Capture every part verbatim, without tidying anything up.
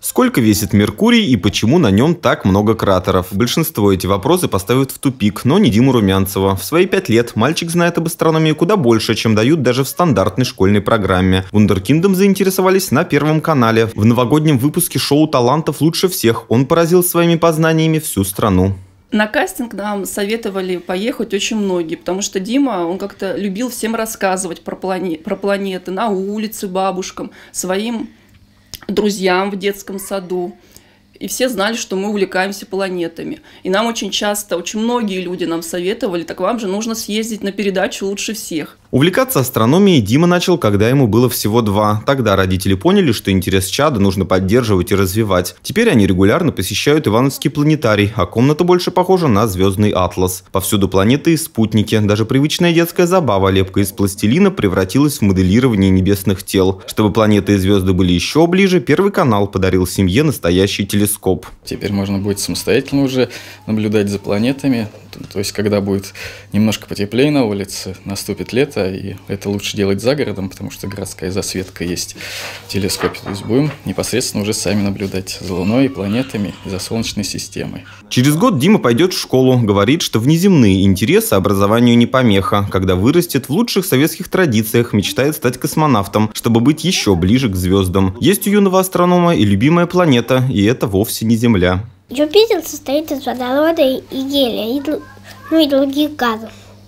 Сколько весит Меркурий и почему на нем так много кратеров? Большинство эти вопросы поставят в тупик, но не Диму Румянцева. В свои пять лет мальчик знает об астрономии куда больше, чем дают даже в стандартной школьной программе. Вундеркиндом заинтересовались на Первом канале. В новогоднем выпуске шоу талантов «Лучше всех» он поразил своими познаниями всю страну. На кастинг нам советовали поехать очень многие, потому что Дима, он как-то любил всем рассказывать про, плане... про планеты на улице бабушкам, своим друзьям в детском саду. И все знали, что мы увлекаемся планетами. И нам очень часто, очень многие люди нам советовали, так вам же нужно съездить на передачу «Лучше всех». Увлекаться астрономией Дима начал, когда ему было всего два. Тогда родители поняли, что интерес чада нужно поддерживать и развивать. Теперь они регулярно посещают Ивановский планетарий, а комната больше похожа на звездный атлас. Повсюду планеты и спутники. Даже привычная детская забава, лепка из пластилина, превратилась в моделирование небесных тел. Чтобы планеты и звезды были еще ближе, Первый канал подарил семье настоящий телескоп. Теперь можно будет самостоятельно уже наблюдать за планетами. То есть, когда будет немножко потеплее на улице, наступит лето, и это лучше делать за городом, потому что городская засветка есть в телескопе. То есть, будем непосредственно уже сами наблюдать за Луной и планетами, и за Солнечной системой. Через год Дима пойдет в школу. Говорит, что внеземные интересы образованию не помеха. Когда вырастет, в лучших советских традициях мечтает стать космонавтом, чтобы быть еще ближе к звездам. Есть у юного астронома и любимая планета, и это вовсе не Земля. Юпитер состоит из водорода и гелия, и, ну и других газов.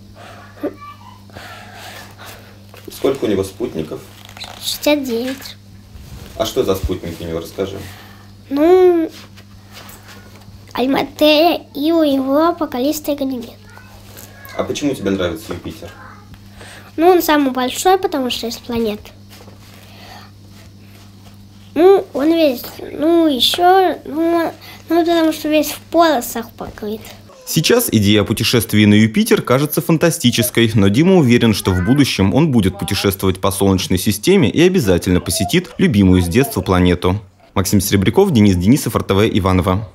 Сколько у него спутников? шестьдесят девять. А что за спутники у него, расскажи. Ну, Альматея, Ио, Европа, Каллиста и Ганимед. А почему тебе нравится Юпитер? Ну, он самый большой, потому что есть планет. Ну, он весь, ну, еще, ну, ну, потому что весь в полосах покрыт. Сейчас идея о путешествии на Юпитер кажется фантастической, но Дима уверен, что в будущем он будет путешествовать по Солнечной системе и обязательно посетит любимую с детства планету. Максим Серебряков, Денис Денисов, эр тэ вэ Иваново.